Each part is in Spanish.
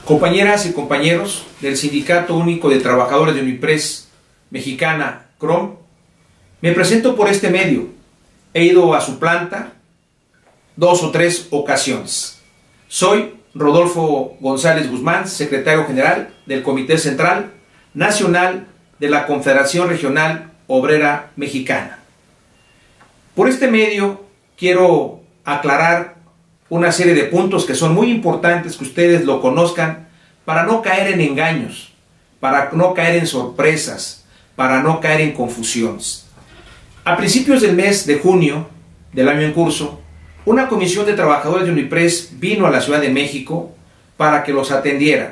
Compañeras y compañeros del Sindicato Único de Trabajadores de Unipres Mexicana, CROM, me presento por este medio. He ido a su planta 2 o 3 ocasiones. Soy Rodolfo González Guzmán, secretario general del Comité Central Nacional de la Confederación Regional Obrera Mexicana. Por este medio quiero aclarar una serie de puntos que son muy importantes que ustedes lo conozcan para no caer en engaños, para no caer en sorpresas, para no caer en confusiones. A principios del mes de junio del año en curso, una comisión de trabajadores de Unipres vino a la Ciudad de México para que los atendiera.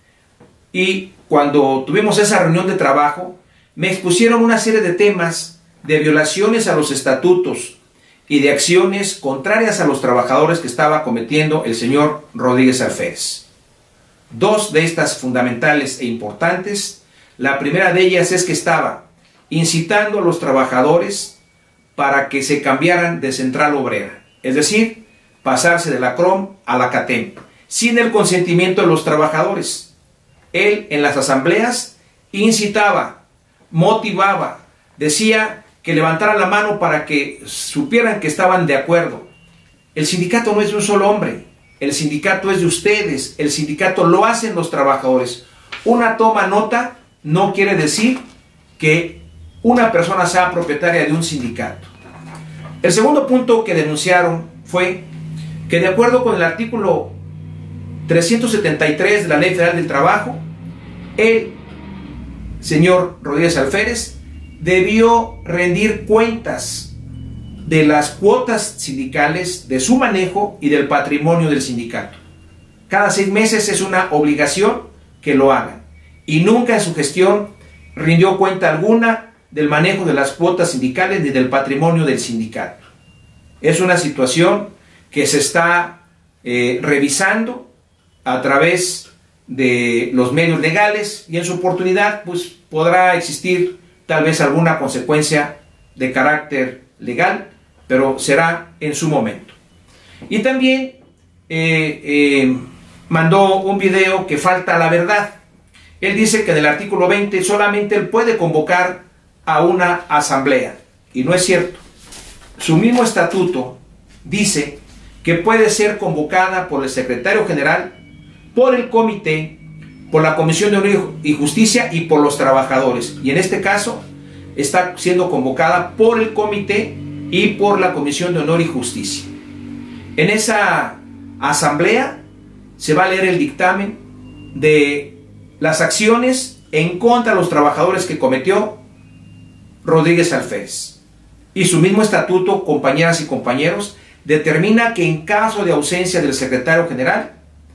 Y cuando tuvimos esa reunión de trabajo, me expusieron una serie de temas de violaciones a los estatutos y de acciones contrarias a los trabajadores que estaba cometiendo el señor Rodríguez Alférez. 2 de estas fundamentales e importantes. La primera de ellas es que estaba incitando a los trabajadores para que se cambiaran de central obrera, es decir, pasarse de la CROM a la CATEM, sin el consentimiento de los trabajadores. Él en las asambleas incitaba, motivaba, decía que levantaran la mano para que supieran que estaban de acuerdo. El sindicato no es de un solo hombre, el sindicato es de ustedes, el sindicato lo hacen los trabajadores. Una toma nota no quiere decir que una persona sea propietaria de un sindicato. El segundo punto que denunciaron fue que, de acuerdo con el artículo 373 de la Ley Federal del Trabajo, el señor Rodríguez Alférez debió rendir cuentas de las cuotas sindicales, de su manejo y del patrimonio del sindicato. Cada 6 meses es una obligación que lo hagan. Y nunca en su gestión rindió cuenta alguna del manejo de las cuotas sindicales ni del patrimonio del sindicato. Es una situación que se está revisando a través de los medios legales y en su oportunidad pues podrá existir tal vez alguna consecuencia de carácter legal, pero será en su momento. Y también mandó un video que falta la verdad. Él dice que en el artículo 20 solamente él puede convocar a una asamblea, y no es cierto. Su mismo estatuto dice que puede ser convocada por el secretario general, por el comité, por la Comisión de Honor y Justicia y por los trabajadores. Y en este caso está siendo convocada por el comité y por la Comisión de Honor y Justicia. En esa asamblea se va a leer el dictamen de las acciones en contra de los trabajadores que cometió Rodríguez Alférez. Y su mismo estatuto, compañeras y compañeros, determina que en caso de ausencia del secretario general,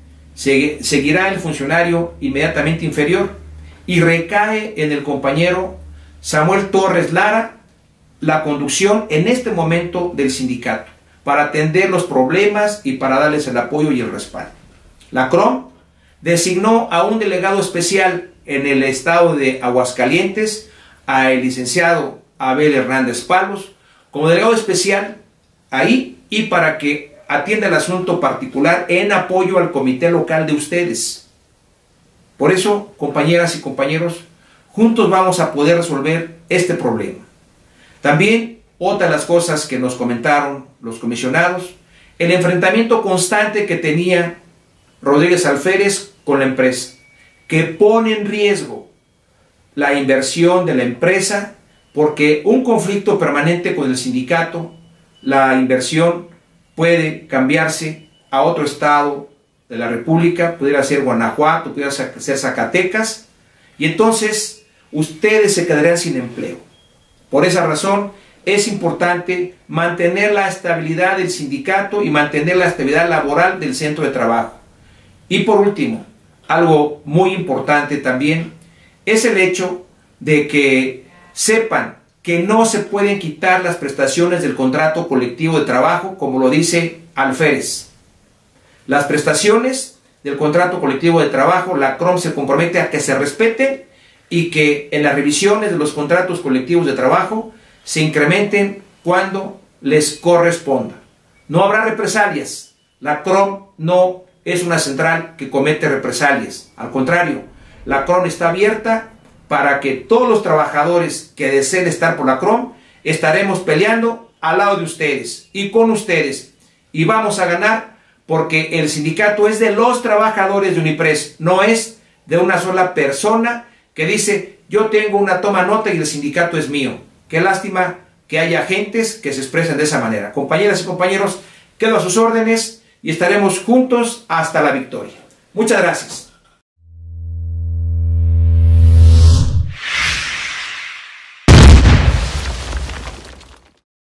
seguirá el funcionario inmediatamente inferior y recae en el compañero Samuel Torres Lara la conducción en este momento del sindicato para atender los problemas y para darles el apoyo y el respaldo. La CROM designó a un delegado especial en el estado de Aguascalientes, al licenciado Abel Hernández Palos, como delegado especial ahí y para que atienda el asunto particular en apoyo al comité local de ustedes. Por eso, compañeras y compañeros, juntos vamos a poder resolver este problema. También, otra de las cosas que nos comentaron los comisionados, el enfrentamiento constante que tenía Rodríguez Alférez con la empresa, que pone en riesgo la inversión de la empresa, porque un conflicto permanente con el sindicato, la inversión puede cambiarse a otro estado de la República, pudiera ser Guanajuato, pudiera ser Zacatecas, y entonces ustedes se quedarían sin empleo. Por esa razón es importante mantener la estabilidad del sindicato y mantener la estabilidad laboral del centro de trabajo. Y por último, algo muy importante también es el hecho de que sepan que no se pueden quitar las prestaciones del contrato colectivo de trabajo, como lo dice Alférez. Las prestaciones del contrato colectivo de trabajo, la CROM se compromete a que se respeten y que en las revisiones de los contratos colectivos de trabajo se incrementen cuando les corresponda. No habrá represalias. La CROM no es una central que comete represalias. Al contrario, la CROM está abierta para que todos los trabajadores que deseen estar por la CROM estaremos peleando al lado de ustedes y con ustedes. Y vamos a ganar porque el sindicato es de los trabajadores de Unipress, no es de una sola persona que dice yo tengo una toma nota y el sindicato es mío. Qué lástima que haya gentes que se expresen de esa manera. Compañeras y compañeros, quedo a sus órdenes y estaremos juntos hasta la victoria. Muchas gracias.